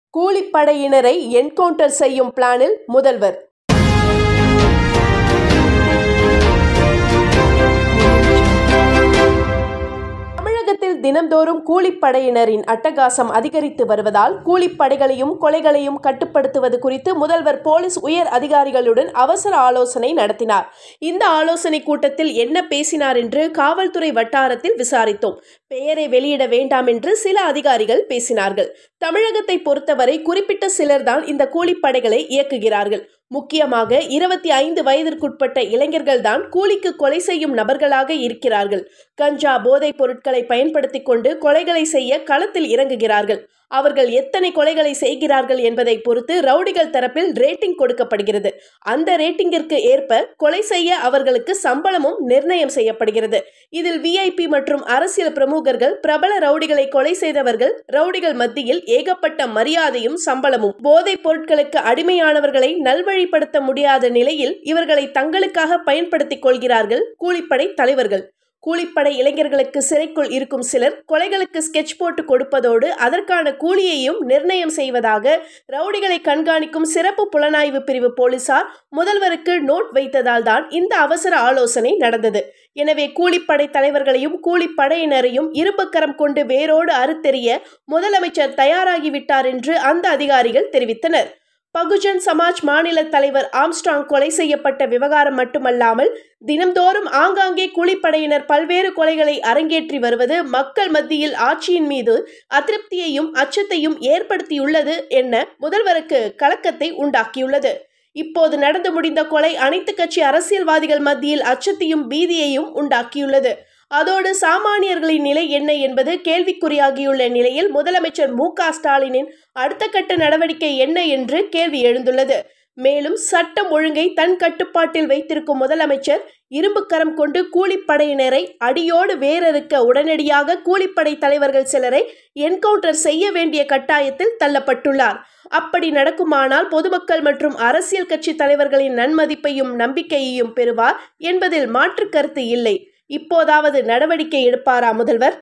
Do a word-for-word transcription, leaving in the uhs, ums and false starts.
கூலிப்படையினரை encounter செய்யும் பிளானில் முதல்வர். தமிழகத்தில் தினந்தோறும் கூலிப்படையினரின் அட்டகாசம் அதிகரித்து வருவதால் கூலிப்படைகளையும் கொலைகளையும் கட்டுப்படுத்துவது குறித்து முதல்வர் போலீஸ் உயர் அதிகாரிகளுடன் அவசர ஆலோசனை நடத்தினார். இந்த ஆலோசனை கூட்டத்தில் என்ன பேசினார் என்று காவல்துறை வட்டாரத்தில் விசாரித்தோம். பெயரை வெளியிட வேண்டாம் என்று சில அதிகாரிகள் பேசினார்கள். தமிழகத்தை பொறுத்தவரை குறிப்பிட்ட சிலர்தான் இந்த கூலிப்படைகளை இயக்குகிறார்கள். முக்கியமாக இருபத்தி ஐந்து வயதிற்குட்பட்ட இளைஞர்கள் தான் கூலிக்கு கொலை செய்யும் நபர்களாக இருக்கிறார்கள். கஞ்சா போதைப் பொருட்களை பயன்படுத்திக் கொண்டு கொலைகளை செய்ய களத்தில் இறங்குகிறார்கள். அவர்கள் எத்தனை கொலைகளை செய்கிறார்கள் என்பதை பொறுத்து ரவுடிகள் தரப்பில் ரேட்டிங் கொடுக்கப்படுகிறது. அந்த ரேட்டிங்கிற்கு ஏற்ப கொலை செய்ய அவர்களுக்கு சம்பளமும் நிர்ணயம் செய்யப்படுகிறது. இதில் விஐபி மற்றும் அரசியல் பிரமுகர்கள், பிரபல ரவுடிகளை கொலை செய்தவர்கள், ரவுடிகள் மத்தியில் ஏகப்பட்ட மரியாதையும் சம்பளமும். போதைப் பொருட்களுக்கு அடிமையானவர்களை நல்வழிப்படுத்த முடியாத நிலையில் இவர்களை தங்களுக்காக பயன்படுத்திக் கொள்கிறார்கள் கூலிப்படை தலைவர்கள். கூலிப்படை இளைஞர்களுக்கு சிறைக்குள் இருக்கும் சிலர் கொலைகளுக்கு ஸ்கெட்ச் போட்டு கொடுப்பதோடு அதற்கான கூலியையும் நிர்ணயம் செய்வதாக ரவுடிகளை கண்காணிக்கும் சிறப்பு புலனாய்வு பிரிவு போலீசார் முதல்வருக்கு நோட் வைத்ததால் தான் இந்த அவசர ஆலோசனை நடந்தது. எனவே கூலிப்படை தலைவர்களையும் கூலிப்படையினரையும் இரும்புக்கரம் கொண்டு வேரோடு அறுத்தெறிய முதலமைச்சர் தயாராகிவிட்டார் என்று அந்த அதிகாரிகள் தெரிவித்தனர். பகுஜன் சமாஜ் மாநில தலைவர் ஆம்ஸ்ட்ராங் கொலை செய்யப்பட்ட விவகாரம் மட்டுமல்லாமல் தினம்தோறும் ஆங்காங்கே கூலிப்படையினர் பல்வேறு கொலைகளை அரங்கேற்றி வருவது மக்கள் மத்தியில் ஆட்சியின் மீது அதிருப்தியையும் அச்சத்தையும் ஏற்படுத்தியுள்ளது என முதல்வருக்கு கலக்கத்தை உண்டாக்கியுள்ளது. இப்போது நடந்து முடிந்த கொலை அனைத்து கட்சி அரசியல்வாதிகள் மத்தியில் அச்சத்தையும் பீதியையும் உண்டாக்கியுள்ளது. அதோடு சாமானியர்களின் நிலை என்ன என்பது கேள்விக்குறியாகியுள்ள நிலையில் முதலமைச்சர் மு க ஸ்டாலினின் அடுத்த கட்ட நடவடிக்கை என்ன என்று கேள்வி எழுந்துள்ளது. மேலும் சட்டம் ஒழுங்கை தன் கட்டுப்பாட்டில் வைத்திருக்கும் முதலமைச்சர் இரும்புக்கரம் கொண்டு கூலிப்படையினரை அடியோடு வேரறுக்க உடனடியாக கூலிப்படை தலைவர்கள் சிலரை என்கவுண்டர் செய்ய வேண்டிய கட்டாயத்தில் தள்ளப்பட்டுள்ளார். அப்படி நடக்குமானால் பொதுமக்கள் மற்றும் அரசியல் கட்சி தலைவர்களின் நன்மதிப்பையும் நம்பிக்கையையும் பெறுவார் என்பதில் மாற்று கருத்து இல்லை. இப்போதாவது நடவடிக்கை எடுப்பாரா முதல்வர்?